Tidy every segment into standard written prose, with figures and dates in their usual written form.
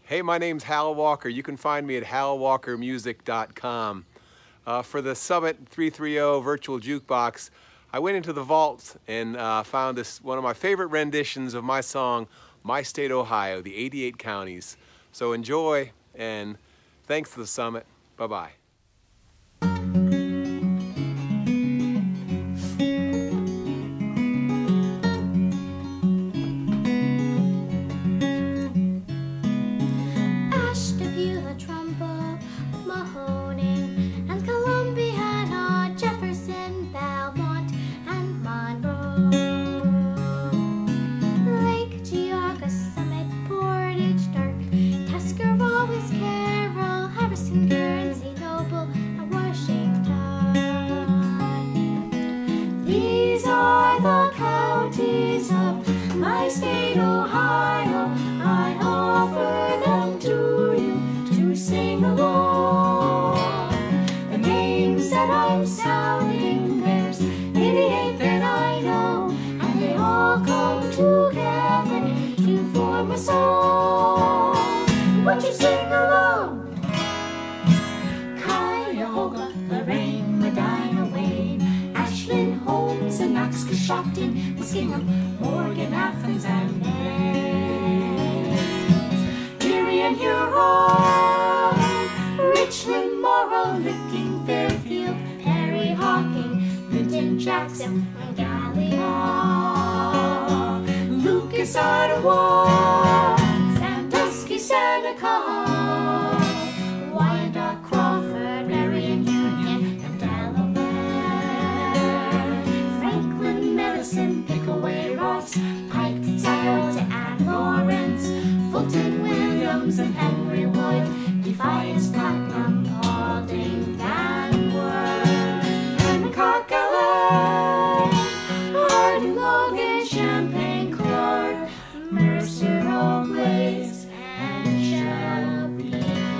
Hey, my name's Hal Walker. You can find me at halwalkermusic.com. For the Summit 330 Virtual Jukebox, I went into the vault and found this one of my favorite renditions of my song, My State, Ohio, the 88 counties. So enjoy, and thanks to the Summit. Bye-bye. My state, Ohio, I offer them to you to sing along. The names that I'm sounding, there's 88 that I know, and they all come together to form a song. Won't you sing along? Cuyahoga, Lorraine, Medina, Wayne, Ashland, Holmes, and Knox, Coshocton, Muskingum, Morgan, Athens, and Hales, Erie and Huron, Richland, Morrow, Licking, Fairfield, Perry, Hocking, Vinton, Jackson, and Gallia, Lucas, Ottawa, Sandusky, Seneca, Wyandotte, Crawford, Marion, Union, and Delaware, Franklin, Medicine, Pickaway, Ross, Pike, Scioto, and Lawrence, Fulton, Williams, and Henry Wood, Defiance, Platinum, Paulding, and Word, Hancock, LA, Harding, Logan, Champaign, Clark, Mercer, Oak Lakes, and Shelby.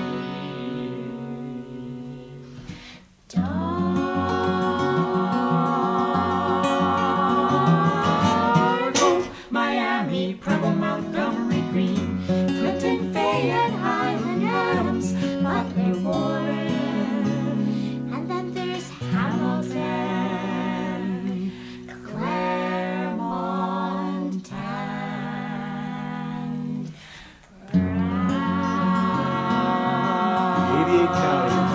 Miami, Preble, Montgomery, Green, Clinton, Fayette, Highland, Adams, Butler, Warren, and then there's Hamilton, Claremont, and Brown. 88 counties.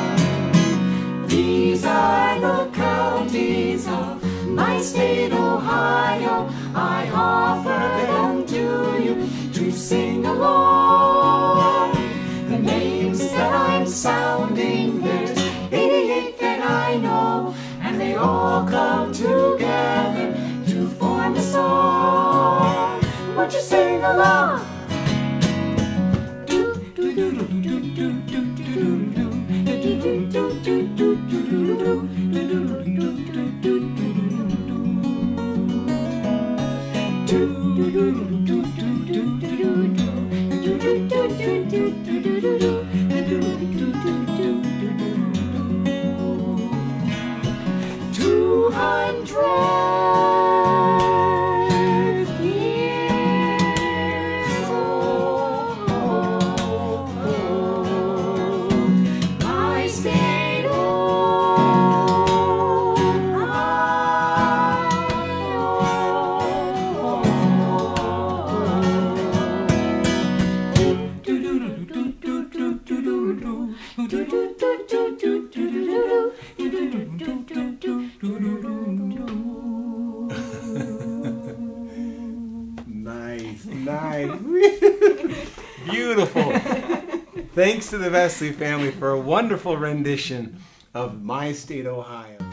These are the counties of my state, Ohio. I offer them to you to sing along. The names that I'm sounding, there's 88 that I know, and they all come together to form a song. Won't you sing along? Nice. Beautiful. Thanks to the Vesley family for a wonderful rendition of My State, Ohio.